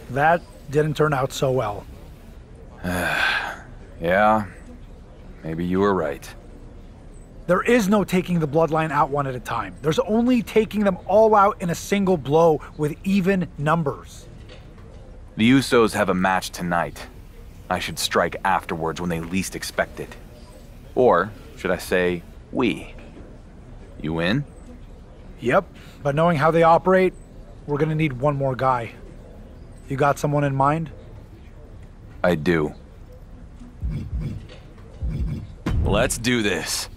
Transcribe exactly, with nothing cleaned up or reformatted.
That didn't turn out so well. Yeah, maybe you were right. There is no taking the bloodline out one at a time. There's only taking them all out in a single blow with even numbers. The Usos have a match tonight. I should strike afterwards when they least expect it. Or, should I say, we. You in? Yep, but knowing how they operate, we're gonna need one more guy. You got someone in mind? I do. Let's do this.